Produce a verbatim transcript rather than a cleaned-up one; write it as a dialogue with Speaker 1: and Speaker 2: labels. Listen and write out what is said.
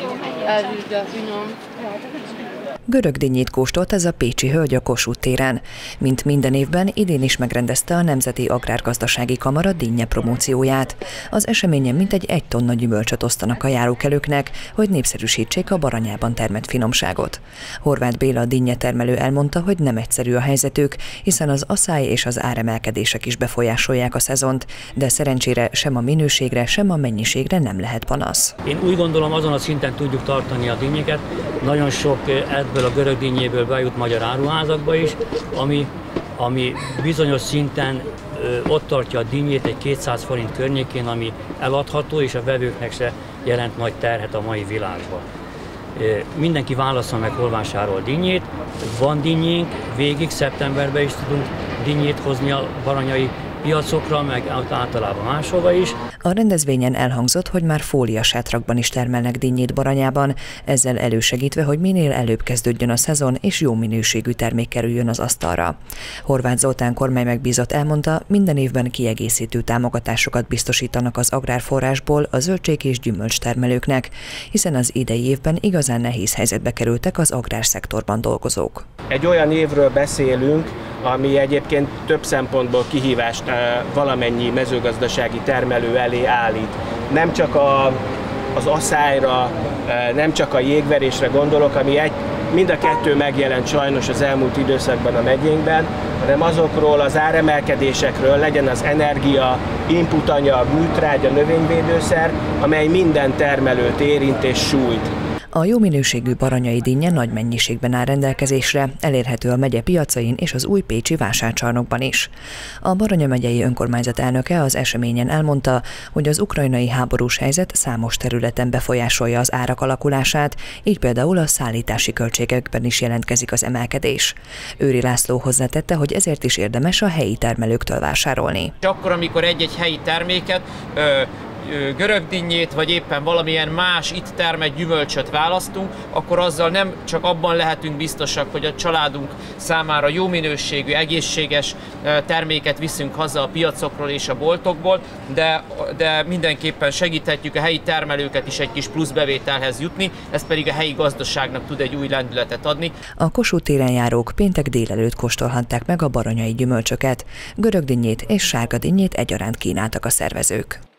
Speaker 1: Ez is de finom.
Speaker 2: Görög dinnyét kóstolt ez a pécsi hölgy a Kossuth téren. Mint minden évben, idén is megrendezte a Nemzeti Agrárgazdasági Kamara dinnye promócióját. Az eseményen mintegy egy tonna gyümölcsöt osztanak a járókelőknek, hogy népszerűsítsék a Baranyában termett finomságot. Horváth Béla, a dinnyetermelő elmondta, hogy nem egyszerű a helyzetük, hiszen az aszály és az áremelkedések is befolyásolják a szezont, de szerencsére sem a minőségre, sem a mennyiségre nem lehet panasz.
Speaker 3: Én úgy gondolom, azon a szinten tudjuk tartani a dinnyeket. Nagyon sok ebből a görög dinnyéből bejut magyar áruházakba is, ami, ami bizonyos szinten ö, ott tartja a dinnyét egy kétszáz forint környékén, ami eladható, és a vevőknek se jelent nagy terhet a mai világban. Ö, mindenki válasszon meg, hol vásárol dinnyét. Van dinnyénk, végig szeptemberben is tudunk dinnyét hozni a baranyai piacokra, meg általában máshova is.
Speaker 2: A rendezvényen elhangzott, hogy már fóliasátrakban is termelnek dinnyét Baranyában, ezzel elősegítve, hogy minél előbb kezdődjön a szezon és jó minőségű termék kerüljön az asztalra. Horváth Zoltán kormány megbízott elmondta, minden évben kiegészítő támogatásokat biztosítanak az agrárforrásból a zöldség- és gyümölcstermelőknek, hiszen az idei évben igazán nehéz helyzetbe kerültek az agrárszektorban dolgozók.
Speaker 4: Egy olyan évről beszélünk, ami egyébként több szempontból kihívást valamennyi mezőgazdasági termelő elé állít. Nem csak a, az aszályra, nem csak a jégverésre gondolok, ami egy, mind a kettő megjelent sajnos az elmúlt időszakban a megyénkben, hanem azokról az áremelkedésekről, legyen az energia, inputanyag, műtrágya, növényvédőszer, amely minden termelőt érint és sújt.
Speaker 2: A jó minőségű baranyai dinnye nagy mennyiségben áll rendelkezésre, elérhető a megye piacain és az új pécsi vásárcsarnokban is. A Baranya megyei önkormányzat elnöke az eseményen elmondta, hogy az ukrajnai háborús helyzet számos területen befolyásolja az árak alakulását, így például a szállítási költségekben is jelentkezik az emelkedés. Őri László hozzátette, hogy ezért is érdemes a helyi termelőktől vásárolni.
Speaker 5: Akkor, amikor egy-egy helyi terméket, ö görög dinnyét, vagy éppen valamilyen más itt termett gyümölcsöt választunk, akkor azzal nem csak abban lehetünk biztosak, hogy a családunk számára jó minőségű, egészséges terméket viszünk haza a piacokról és a boltokból, de, de mindenképpen segíthetjük a helyi termelőket is egy kis plusz bevételhez jutni, ez pedig a helyi gazdaságnak tud egy új lendületet adni.
Speaker 2: A Kossuth téren járók péntek délelőtt kóstolhatták meg a baranyai gyümölcsöket, görög dinnyét és sárga dinnyét egyaránt kínáltak a szervezők.